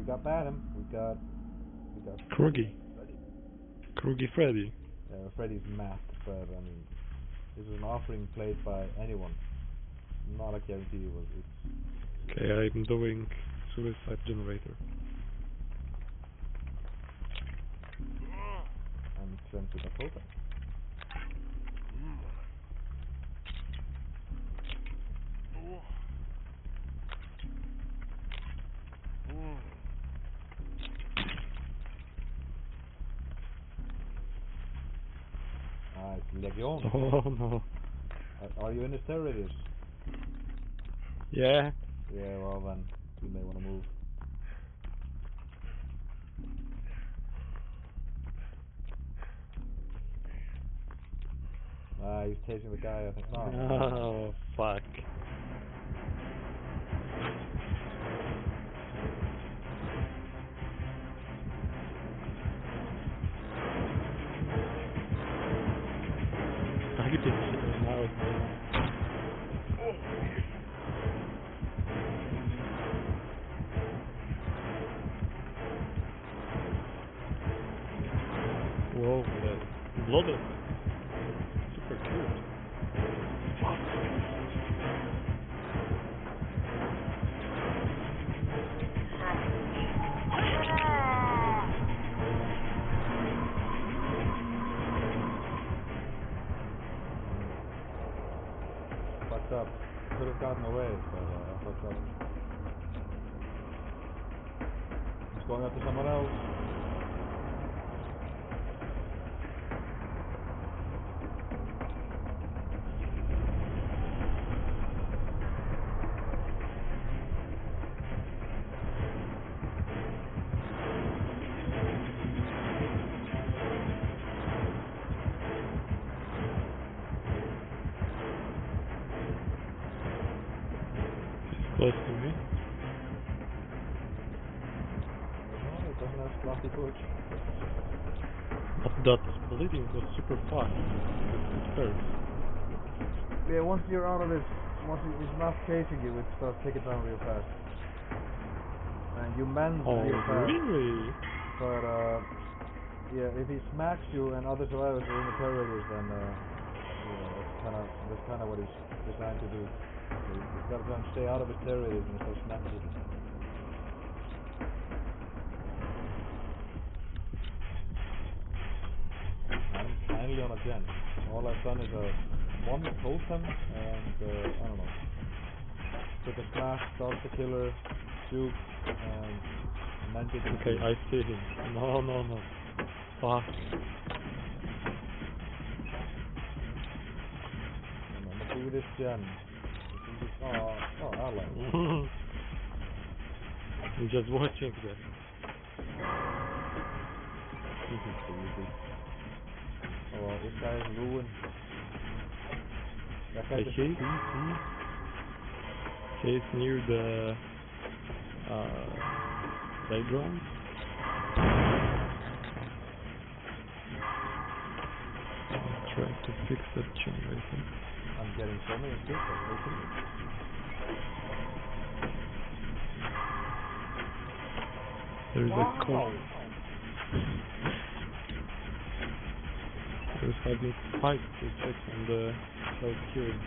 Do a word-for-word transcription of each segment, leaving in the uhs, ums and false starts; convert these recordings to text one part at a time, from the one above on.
got Madam. We got we got Kruggy. Kruggy Freddy. Uh, Freddy's Matt, but I mean, this is an offering played by anyone. Not a guarantee it was. It's Okay, I'm doing suicide generator. I'm sent to Dakota. Ah, it's Legion. Oh no. Are, are you in the terror radius? Yeah. Yeah, well then, you may want to move. Ah, he's chasing the guy, I think. No, no, no. Oh, fuck. Target is now. Whoa, the blood is super cute. Fuck. Fucked up. Could have gotten away, but uh, I fucked up. He's going after someone else. Close to me. No, it doesn't have fluffy butch. But that bleeding was super fast. At first. Yeah, once you're out of this, once it's not chasing you, it starts taking down real fast. And you mend Oh, real fast. really? But uh, yeah, if he smacks you and other survivors are in the terror radius, then uh, yeah, that's kind of that's kind of what he's designed to do. So you've got to try and stay out of his terror radius and start smacking people. I'm finally on a gen. All I've done is a one totem and uh, I don't know, took a smash, dodged the killer, juke, and mended the Okay, two. I see him. No, no, no. Fuck. And I'm gonna do this gen. This is just, oh, oh, ally. I'm just watching this. Easy, easy. Oh, well, this guy is ruined. That guy I just see. P C. He's near the uh, playground. I'm trying to fix that generator. I'm getting so many kills. Are you kidding me? There's Wow! a cop. There's having fight to check on the cloud queuing.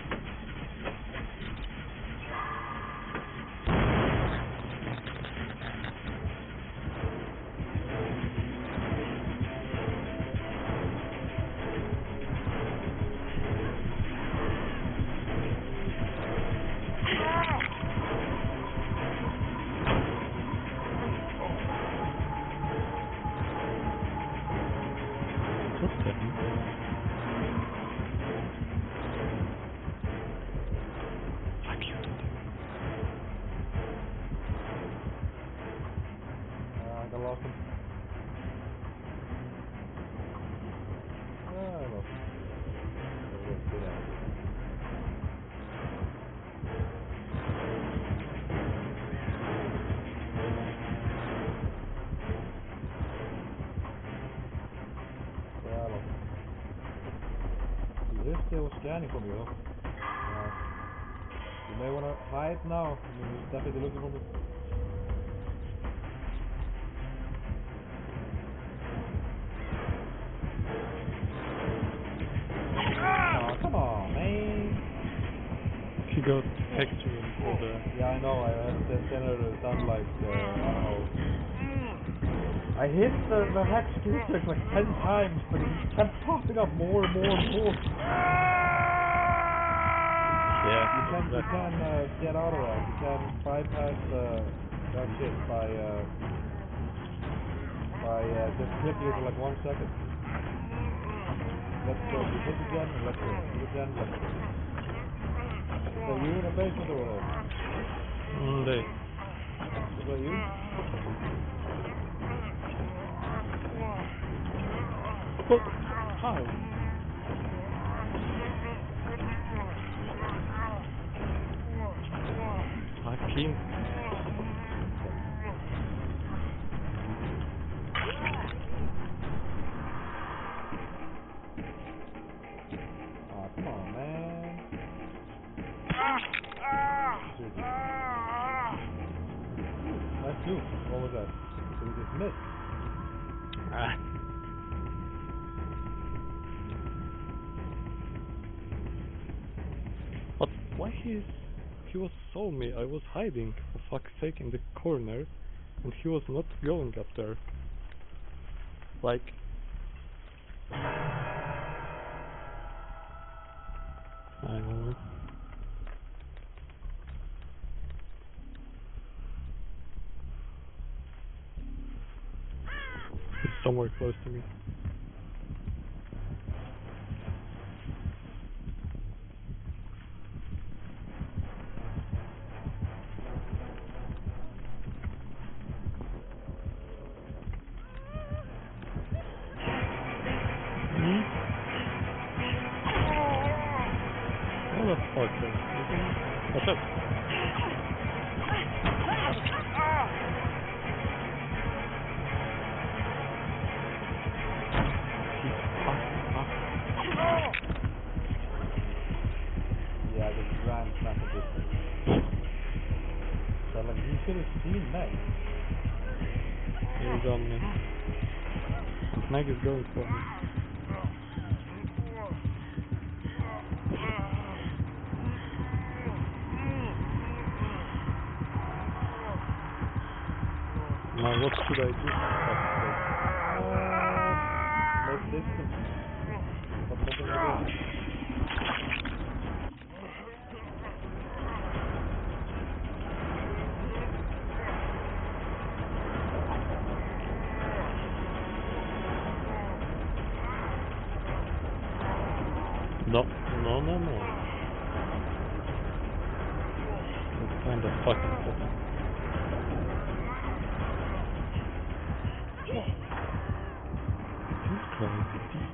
What the hell? Fuck you. Uh, I got lost him. Ah, I lost him. Oh, wait, get out. Yeah, I lost him. He is still scanning for me though. Uh, you may wanna hide now. I mean, he's definitely looking for me. got texture for the... Yeah, I know, I had the generator done like, uh, I don't know. I hit the, the hex keystrike like ten times, but it just kept popping up more and more and more. Yeah, You can, you exactly. can uh, get out of that. You can bypass uh, that shit by, uh, by uh, just clicking it for like one second. Let's go. You hit the gen and let's go. Hit the gen, let's go. So you in the basement or whatever? Mm, they... Is that you? What? How? Fucking... Oh, come on, man. Seriously. That's you. What was that? Did we just miss? Ah. But why he's... He was saw me, I was hiding, for fuck's sake, in the corner, and he was not going up there. Like... I don't know. He's somewhere close to me. Hmm? What the fuck, man? What's up? Yeah, I just ran back a bit. But like, you should have seen Meg. He's on me. Meg is going for me. Now what should I do? Uh, make distance. But nothing to do. No, no, no, no. It's kind of fucking funny. Jesus Christ.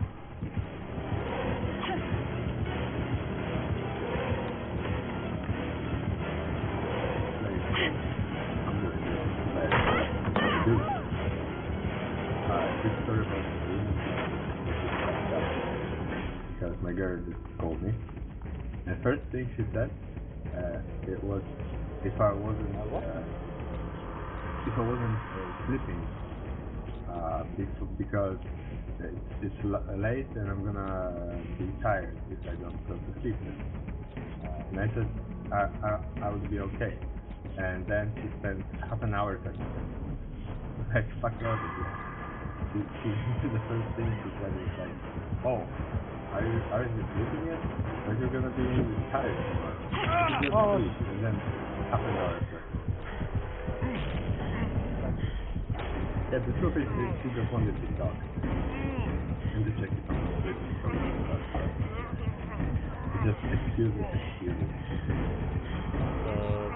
I'm going to do it. Uh, this story about the room is fucked up because my girl just called me. And the first thing she said, uh, it was if I wasn't uh, if I wasn't uh, sleeping uh, bef- because it's, it's l- late and I'm gonna be tired if I don't go to sleep then. Uh, and I said I, I I would be okay. And then she spent half an hour talking to me. Like, fuck out of here. She, she, the first thing she said was like, oh, are you, are you sleeping yet? Or you're gonna be tired tomorrow? You just Oh, sleep. And then half an hour after. Yeah, the truth is that she just wanted to talk. And to check if I'm not sleeping from the stuff. Just excuses, excuses. Uh,